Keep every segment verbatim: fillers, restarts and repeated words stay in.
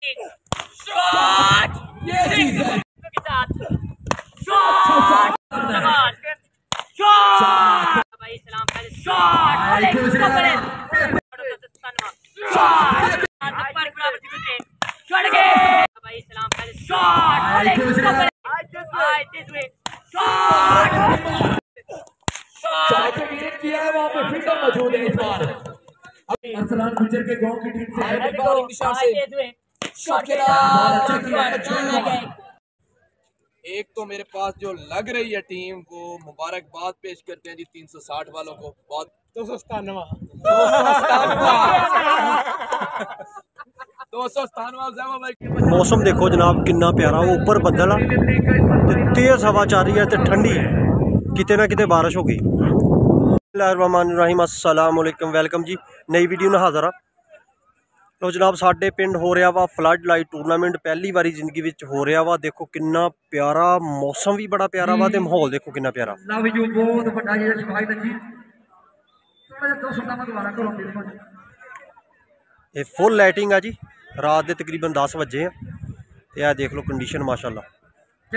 Shot ये चीज है के साथ शॉट शॉट भाई सलाम पहले शॉट शॉट पर बराबर से छोड़ गए भाई सलाम पहले shot I this way shot shot create किया है, वहां पे फील्डर मौजूद है इस बार। अरसलान गुजर के गांव की टीम से है बॉलिंग की शॉट से शॉट के एक तो मेरे पास जो लग रही है टीम वो मुबारकबाद पेश करते हैं जी तीन सौ साठ वालों को। बहुत दो सौ सतानवा दो सौ सतानवा मौसम देखो जनाब कितना प्यारा, ऊपर बदल आ तेज हवा चल रही है तो ठंडी किते ना किते बारिश हो गई। बिस्मिल्लाहिर्रहमानिर्रहीम अस्सलाम वालेकुम, वेलकम जी नई वीडियो ना हाज़र। तो जनाब साढ़े पिंड हो रहा वा फ्लड लाइट टूरनामेंट, पहली बारी जिंदगी विच हो रहा वा। देखो कितना प्यारा मौसम भी बड़ा प्यारा वा, माहौल देखो कितना प्यारा। ये फुल लाइटिंग है जी, रात के तकरीबन दस बजे है। देख लो कंडीशन माशाल्लाह,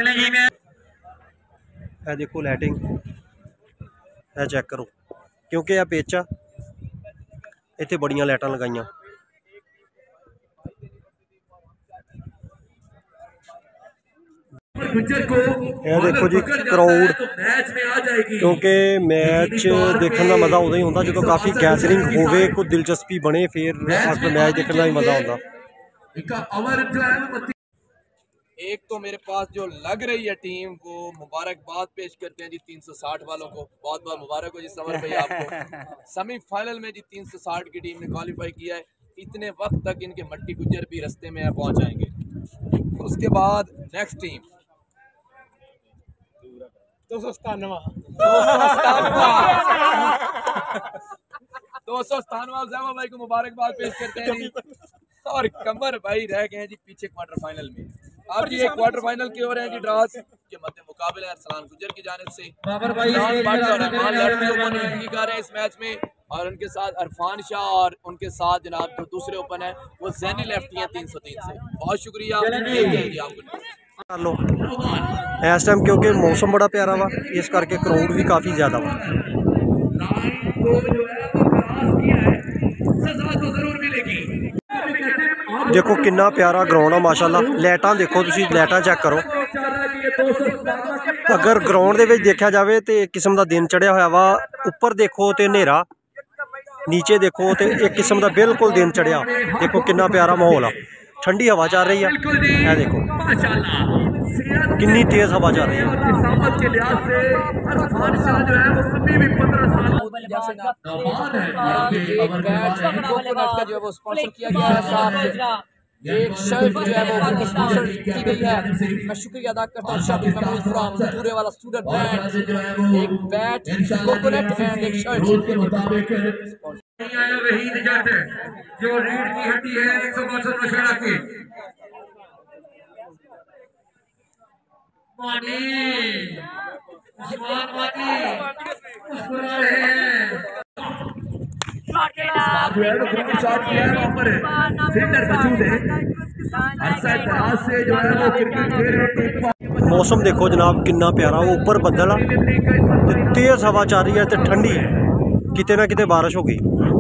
यह देखो लाइटिंग है, चेक करो क्योंकि यह पेचा इत्थे बड़ियां लाइटां लगाइयां। यह देखो जी क्राउड, क्योंकि मैच देखने का मज़ा उदों ही होंदा जो काफ़ी गैदरिंग होवे, कोई दिलचस्पी बने, फिर मैच देखने का ही मज़ा होंदा। एक तो मेरे पास जो लग रही है टीम वो मुबारकबाद पेश करते हैं जी तीन सौ साठ वालों को। बहुत बहुत मुबारक हो जी समर भाई आपको। सेमीफाइनल में जी तीन सौ साठ की टीम ने क्वालिफाई किया है। इतने वक्त तक इनके मट्टी गुजर भी रास्ते में पहुंच जाएंगे। उसके बाद नेक्स्ट टीम दो सौ सतानवा दो सौ सतानवा जमा भाई को मुबारकबाद पेश करते हैं। और कमर भाई रह गए हैं जी पीछे क्वार्टर फाइनल में। अब ये क्वार्टर फाइनल की हो रहे हैं जी ड्रॉस के मध्य मुकाबले अरसलान गुजर की जानिब से कर रहे हैं इस मैच में, और उनके साथ अरफान शाह और उनके साथ जनाब जो दूसरे ओपन है वो जैनी लेफ्टी हैं तीन सौ तीन से। बहुत शुक्रिया जी आपको कर लो इस टाइम, क्योंकि मौसम बड़ा प्यारा वा, इस करके क्राउड भी काफ़ी ज़्यादा वा। देखो कितना प्यारा ग्राउंड है माशाल्लाह। लाइटां देखो तुसी, लाइटां चेक करो। अगर ग्राउंड दे विच देखा जाए तो एक किस्म का दिन चढ़िया होया वा। ऊपर देखो तो हनेरा, नीचे देखो तो एक किस्म का बिल्कुल दिन चढ़िया। देखो कितना प्यारा माहौल आ, ठंडी हवा चल रही है। यह देखो कितनी तेज हवा चल रही है। एक शर्ट जो है वो स्पॉन्सर की गई है। मैं शुक्रिया अदा करता हूँ शादी महमूद फ्रॉम पूरे वाला स्टूडेंट ब्रांड। एक बैट, कोकोनट एंड एक शर्ट वहीद जट जो रीढ़ की हड्डी है एक सौ बासठ नशेड़ा की पानी उस्मान वादी मुस्कुरा रहे हैं। शॉट किया है वहां पर फील्डर मौजूद है। अरसा दराज से जो है वो क्रिकेट खेल रहे हैं। मौसम देखो जनाब कितना प्यारा, ऊपर बदल आ तेज हवा चल रही है तो ठंडी किते ना किते बारिश हो गई।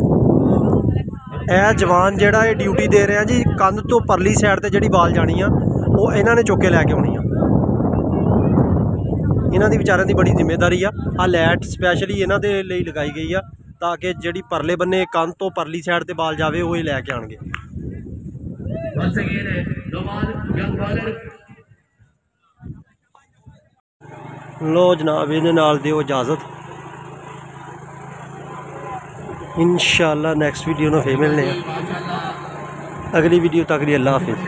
यह जवान जेड़ा ये ड्यूटी दे रहे हैं जी, कंध तो परली साइड ते जिहड़ी बाल जानी आ वो इन्होंने चुक के लैके आनी आ। इन्हों की विचारों की बड़ी जिम्मेदारी आ। आ लाइट स्पैशली इन्हों के लिए लगाई गई आ ताकि जिहड़ी परले बन्ने कंध तो परली साइड ते बाल जावे वो लैके आएंगे। लो जनाब इहदे नाल दिओ इजाजत, इंशाअल्लाह नेक्स्ट वीडियो में फिर मिलने। अगली वीडियो तक अल्लाह हाफिज़।